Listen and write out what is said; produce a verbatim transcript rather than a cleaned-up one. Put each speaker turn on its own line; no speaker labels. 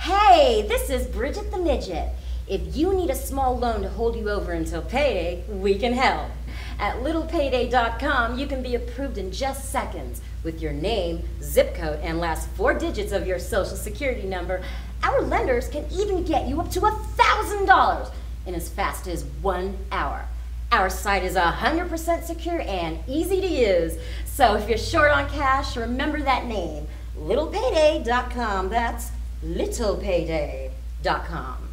Hey, this is Bridget the Midget. If you need a small loan to hold you over until payday, we can help. At little payday dot com, you can be approved in just seconds with your name, zip code, and last four digits of your social security number. Our lenders can even get you up to one thousand dollars in as fast as one hour. Our site is one hundred percent secure and easy to use. So if you're short on cash, remember that name, little payday dot com. That's little payday dot com.